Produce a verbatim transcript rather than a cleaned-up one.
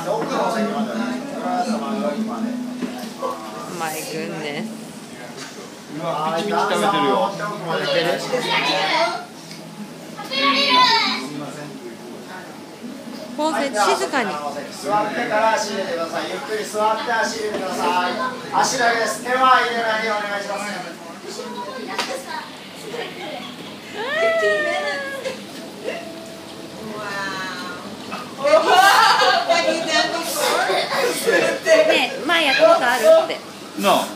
マイグンね。 ピチピチ食べてるよ。 食べてる。ポンセ静かに。 座ってから足入れてください。ゆっくり座って足入れてください。足だけです。手は入れないようお願いします。 ねえ、前やったことあるって。 なあ。